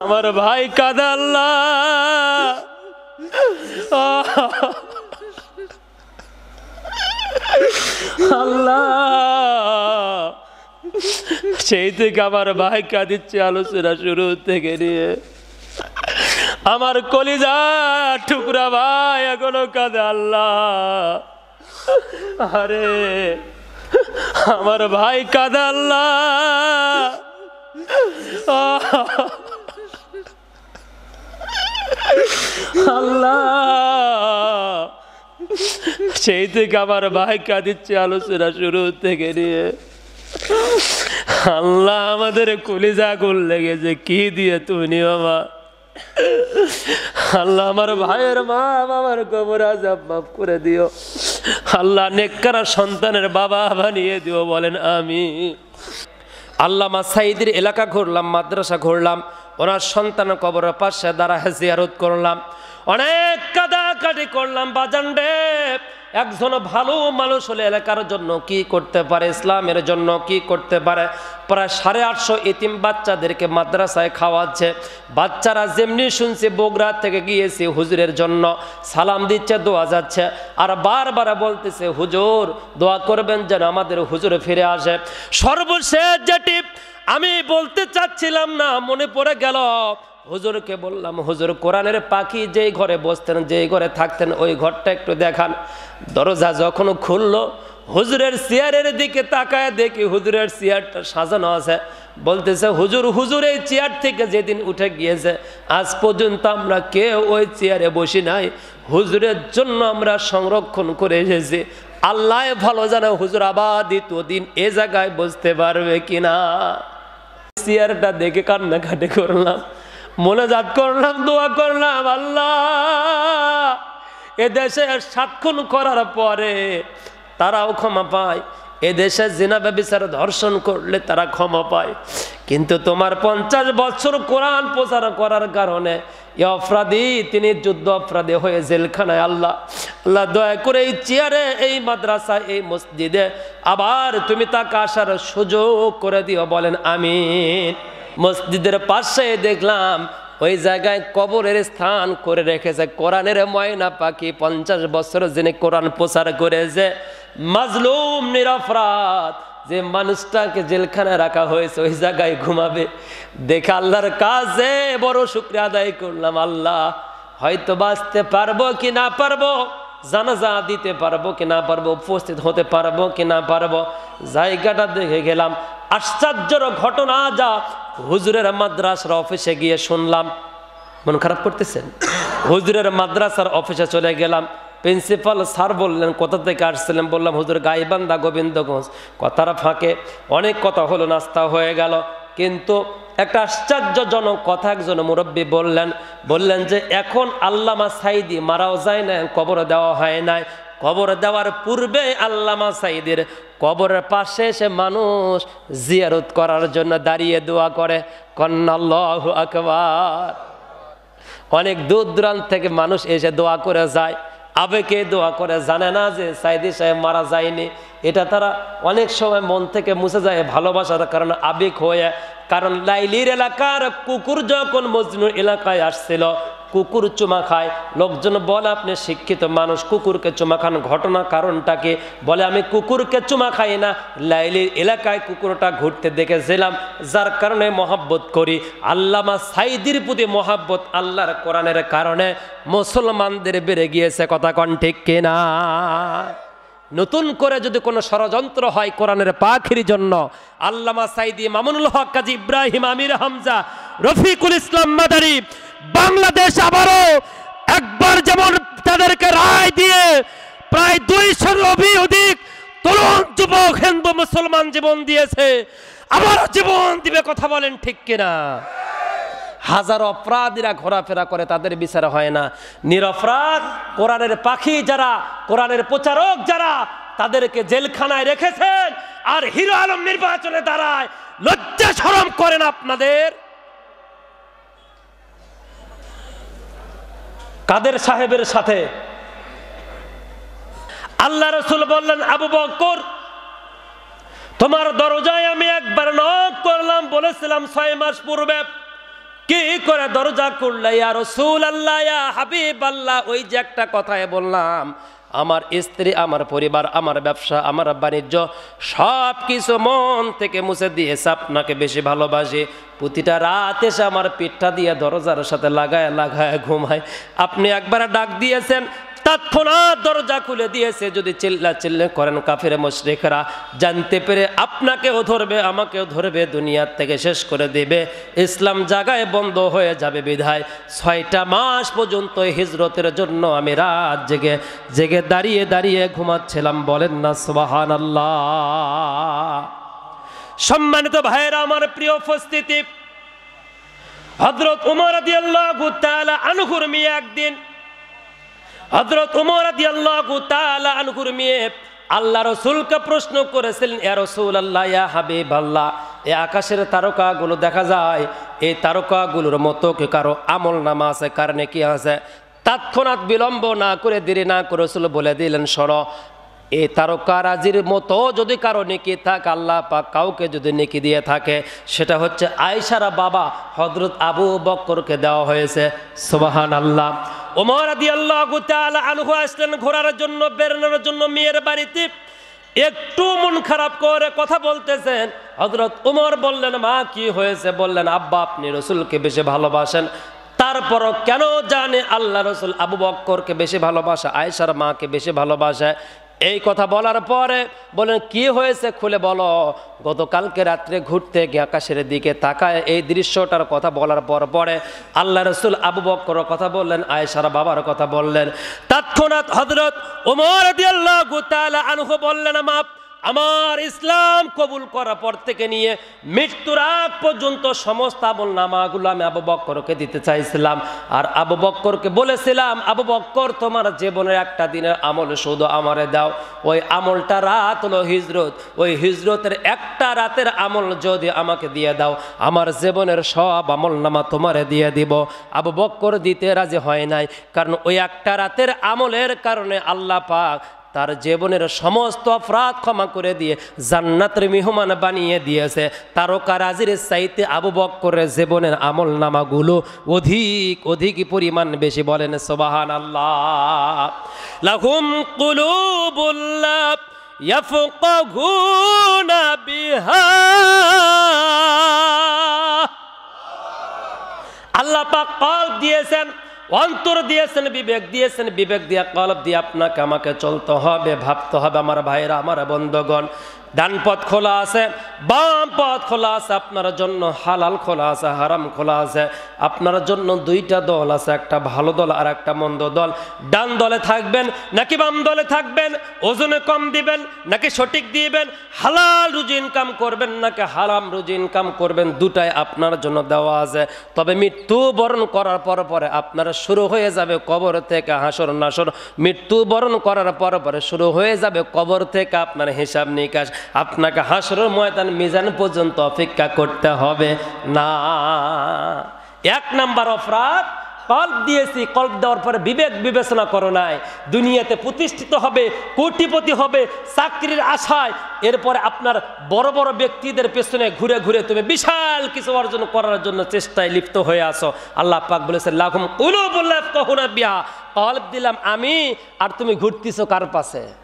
আমার ভাই কাঁদে আল্লাহ, আল্লাহ সেই থেকে আমার ভাই কাঁদিচ্ছে আলোচনা শুরু থেকে নিয়ে আমার কলিজা টুকরা ভাই এখনো কাঁদে আল্লাহ। আরে আমার ভাই কাঁদে আল্লাহ, আল্লাহ সেই থেকে আমার ভাই কাঁদিচ্ছে আলোচনা শুরু থেকে নিয়ে। আল্লাহ আমাদের কলিজা আগুন লেগেছে, কি দিয়ে তুমি বাবা। আল্লাহ আমার ভাইয়ের মা বাবার কবর আযাব মাফ করে দিও আল্লাহ, নেককার সন্তানের বাবা বানিয়ে দিও, বলেন আমিন। আল্লামা সাঈদীর এলাকা ঘুরলাম, মাদ্রাসা ঘুরলাম, ওনার সন্তানের কবরের পাশে দাঁড়ায় জিয়ারত করলাম, অনেক কাদাকাটি করলাম। বাজান রে, একজন ভালো মানুষ হলে এলাকার জন্য কি করতে পারে, ইসলামের জন্য কি করতে পারে। প্রায় 850 এতিম বাচ্চাদেরকে মাদ্রাসায় খাওয়াচ্ছে। বাচ্চারা যেমনি শুনছে বগুড়া থেকে গিয়েছে হুজুরের জন্য, সালাম দিচ্ছে, দোয়া যাচ্ছে, আর বারবার বলতেছে হুজুর দোয়া করবেন যেন আমাদের হুজুর ফিরে আসে। সর্বশেষ যেটি আমি বলতে চাচ্ছিলাম না, মনে পড়ে গেল, হুজুরকে বললাম হুজুর কোরআনের পাখি যেই ঘরে বসতেন, যেই ঘরে থাকতেন, ওই ঘরটা একটু দেখান। দরজা যখন খুললো, হুজুরের চেয়ারের দিকে তাকায় দেখি হুজুরের চেয়ারটা সাজানো আছে। বলতেছে হুজুর, হুজুর এই চেয়ার থেকে যেদিন উঠে গিয়েছে আজ পর্যন্ত আমরা কেউ ওই চেয়ারে বসি নাই, হুজুরের জন্য আমরা সংরক্ষণ করে এসেছি। আল্লাহ ভালো জানে হুজুর আবার দ্বিতীয় দিন এ জায়গায় বসতে পারবে কিনা। চেয়ারটা দেখে কান্নাকাটি করলাম, মোনাজাত করলাম, দোয়া করলাম, আল্লাহ এদেশে 7 খুন করার পরে তারাও ক্ষমা পায়, এদেশে জিনা ব্যভিচার ধর্ষণ করলে তারা ক্ষমা পায়, কিন্তু তোমার 50 বছর কোরআন প্রচার করার কারণে এই অপরাধী তিনি যুদ্ধ অপরাধী হয়ে জেলখানায়। আল্লাহ আল্লাহ দয়া করে এই চেয়ারে, এই মাদ্রাসা, এই মসজিদে আবার তুমি তাকে আসার সুযোগ করে দিও, বলেন আমিন। মসজিদের পাশে দেখলাম ওই জায়গায় কবরের স্থান করে রেখেছে কোরআনের ময়না পাখি, 50 বছর যিনি কোরআন প্রচার করেছে, মাজলুম নিরপরাধ যে মানুষটাকে জেলখানায় রাখা হয়েছে ওই জায়গায় ঘুমাবে। দেখে আল্লাহর কাছে বড় শুকরিয়া আদায় করলাম, আল্লাহ হয়তো বাঁচতে পারবো কি না পারবো, জানাজা দিতে পারবো কি না পারবো, উপস্থিত হতে পারবো কি না পারবো। জায়গাটা দেখে গেলাম, আশ্চর্যের ঘটনা যা হুজুরের মাদ্রাসার অফিসে গিয়ে শুনলাম। মন খারাপ করতেছেন? হুজুরের মাদ্রাসার অফিসে চলে গেলাম, প্রিন্সিপাল স্যার বললেন কোথা থেকে আসছিলেন, বললাম হুজুর গাইবান্ধা গোবিন্দগঞ্জ। কথার ফাঁকে অনেক কথা হলো, নাস্তা হয়ে গেল, কিন্তু একটা আশ্চর্যজনক কথা একজন মুরব্বী বললেন যে এখন আল্লামা সাঈদী মারাও যায় না, কবর দেওয়া হয় নাই, কবর দেওয়ার পূর্বে আল্লামা সাঈদীর কবরের পাশে এসে মানুষ জিয়ারত করার জন্য দাঁড়িয়ে দোয়া করে, আল্লাহু আকবার। অনেক দূর দূরান্ত থেকে মানুষ এসে দোয়া করে যায়, আবেগে দোয়া করে, জানে না যে সাঈদী সাহেব মারা যায়নি। এটা তারা অনেক সময় মন থেকে মুছে যায় ভালোবাসার কারণে, আবেগ হয়ে। কারণ লাইলির এলাকার কুকুর যখন মজনুর এলাকায় আসছিল, কুকুর চুমা খায়, লোকজন বলে আপনি শিক্ষিত মানুষ, কুকুরকে চুমা খান, ঘটনা কারণটাকে বলে আমি কুকুরকে চুমা খাই না, লাইলির এলাকায় কুকুরটা ঘুরতে দেখেছিলাম, যার কারণে মহাব্বত করি। আল্লামা সাঈদীর প্রতি মহাব্বত আল্লাহর কোরআনের কারণে মুসলমানদের বেড়ে গিয়েছে, কথা কন ঠিক কিনা? নতুন করে যদি কোনো ষড়যন্ত্র হয় কোরআনের পাখির জন্য, আল্লামা সাঈদী, মামুনুল হক, কাজী ইব্রাহিম, আমির হামজা, রফিকুল ইসলাম মাদানী বাংলাদেশ আবারও একবার যেমন তাদেরকে রায় দিয়ে প্রায় 200 অধিক তরুণ যুবক হিন্দু মুসলমান জীবন দিয়েছে, আবারও জীবন দিবে, কথা বলেন ঠিক কিনা? হাজারো অপরাধীরা ঘোরাফেরা করে, তাদের বিচার হয় না। নিরপরাধ কোরআনের পাখি যারা, কোরআনের প্রচারক যারা, তাদেরকে জেলখানায় রেখেছেন। আর হিরো আলম নির্বাচনে দাঁড়ায়, লজ্জা শরম করেন আপনাদের? কাদের সাহেবের সাথে আল্লাহ রাসূল বললেন, আবু বকর তোমার দরজায় আমি একবার নক করলাম, বলেছিলাম 6 মাস পূর্বে কি করে দরজা খুললে, ইয়া রাসূলুল্লাহ, ইয়া হাবিবাল্লাহ। ওই যে একটা কথাই বললাম, আমার স্ত্রী, আমার পরিবার, আমার ব্যবসা, আমার বাণিজ্য সব কিছু মন থেকে মুছে দিয়েছে, আপনাকে বেশি ভালোবাসি। প্রতিটা রাত এসে আমার পিঠটা দিয়ে দরজার সাথে লাগায় লাগায় ঘুমায়। আপনি একবার ডাক দিয়েছেন, তৎক্ষণাৎ দরজা খুলে দিয়েছে। যদি চিল্লা করেন কাফের মুশরিকরা, জানতে পেরে আপনাকেও ধরবে, আমাকেও ধরবে, দুনিয়ার থেকে শেষ করে দেবে, ইসলাম জায়গায় বন্ধ হয়ে যাবে। বিধায় 6টা মাস পর্যন্ত হিজরতের জন্য আমি রাত জেগে জেগে দাঁড়িয়ে দাঁড়িয়ে ঘুমাচ্ছিলাম। বলেন না সুবহানাল্লাহ। সম্মানিত ভাইয়েরা আমার, প্রিয় উপস্থিতি, হযরত ওমর রাদিয়াল্লাহু তাআলা আনহুর মেয়ে একদিন, হযরত ওমর রাদিয়াল্লাহু তাআলা আনহুর মেয়ে আল্লাহ রাসূলকে প্রশ্ন করেছিলেন, ইয়া রাসূলুল্লাহ, ইয়া হাবিবাল্লাহ, এই আকাশের তারকাগুলো দেখা যায়, এই তারকাগুলোর মতো কি কারো আমল নামা আছে, কার নেকি আছে? তৎক্ষণাৎ বিলম্ব না করে, দেরি না করে রাসূল বলে দিলেন, শোনো, এই তারকারাজির মতো যদি কারো নেকি থাকে, আল্লাহ পাক কাউকে যদি নেকি দিয়ে থাকে, সেটা হচ্ছে আয়েশার বাবা হযরত আবু বকরকে দেওয়া হয়েছে। সুবহানাল্লাহ। ওমর রাদিয়াল্লাহু তাআলা আনহু আসলেন ঘোরার জন্য, বেরোনোর জন্য মেয়ের বাড়িতে। একটু মন খারাপ করে কথা বলতেছেন। হযরত ওমর বললেন, মা কি হয়েছে? বললেন, আব্বা, আপনি রাসূলকে বেশি ভালোবাসেন, তারপরও কেন জানে আল্লাহ রাসূল আবু বকরকে বেশি ভালোবাসে, আয়েশার মাকে বেশি ভালোবাসে। এই কথা বলার পরে বলেন, কি হয়েছে খুলে বলো। গতকালকে রাত্রে ঘুরতে গিয়ে আকাশের দিকে তাকায় এই দৃশ্যটার কথা বলার পরে আল্লাহ রাসূল আবু বকরের কথা বললেন, আয়েশার বাবার কথা বললেন। তৎক্ষণাৎ হযরত ওমর রাদিয়াল্লাহু তাআলা আনহু বললেন, আমার ইসলাম কবুল করার পর থেকে নিয়ে মৃত্যুর আগ পর্যন্ত সমস্ত আমল নামাগুলো আমি আবু বকরকে দিতে চাইছিলাম। আর আবু বকরকে বলেছিলাম, আবু বকর, তোমার জীবনের একটা দিনের আমল শুধু আমারে দাও। ওই আমলটা রাত হলো হিজরত, ওই হিজরতের একটা রাতের আমল যদি আমাকে দিয়ে দাও, আমার জীবনের সব আমল নামা তোমারে দিয়ে দিব। আবু বকর দিতে রাজি হয় নাই, কারণ ওই একটা রাতের আমলের কারণে আল্লাহ পাক তার জীবনের সমস্ত অপরাধ ক্ষমা করে দিয়ে জান্নাতের মেহমান বানিয়ে দিয়েছে। তারকারাজির চাইতে আবু বকরের জীবনের আমল নামাগুলো অধিক পরিমাণ বেশি। বলেন সুবহানাল্লাহ। লাহুম কুলুবুল লা ইয়াফকাহুনা বিহা, আল্লাহ পাক কলব দিয়েছেন, অন্তর দিয়েছেন, বিবেক দিয়েছেন। বিবেক দিয়ে, কলব দিয়ে আপনাকে আমাকে চলতে হবে, ভাবতে হবে। আমার ভাইরা, আমার বন্ধুগণ, ডান পথ খোলা আছে, বাম পথ খোলা আছে, আপনার জন্য হালাল খোলা আছে, হারাম খোলা আছে। আপনার জন্য দুইটা দল আছে, একটা ভালো দল আর একটা মন্দ দল। ডান দলে থাকবেন নাকি বাম দলে থাকবেন? ওজনে কম দিবেন নাকি সঠিক দিবেন? হালাল রুজি ইনকাম করবেন নাকি হারাম রুজি ইনকাম করবেন? দুটাই আপনার জন্য দেওয়া আছে। তবে মৃত্যু বরণ করার পরে আপনার শুরু হয়ে যাবে কবর থেকে হাসর নাসর। মৃত্যু বরণ করার পরে শুরু হয়ে যাবে কবর থেকে আপনার হিসাব নিকাশ। আপনাকে হাসরের ময়দান মিজান পর্যন্ত অপেক্ষা করতে হবে না। 1 নাম্বার অপরাধ, কল্প দিয়েছি, কল্প দেওয়ার পরে বিবেক বিবেচনা করো নাই। দুনিয়াতে প্রতিষ্ঠিত হবে, কোটিপতি হবে, চাকরির আশায় এরপরে আপনার বড় বড় ব্যক্তিদের পেছনে ঘুরে ঘুরে তুমি বিশাল কিছু অর্জন করার জন্য চেষ্টায় লিপ্ত হয়ে আসো। আল্লাহ পাক বলেছেন, লাহুম কুলুবুল লা ইয়াফকাহুনা বিহা, কল্প দিলাম আমি, আর তুমি ঘুরতেছো কার পাশে?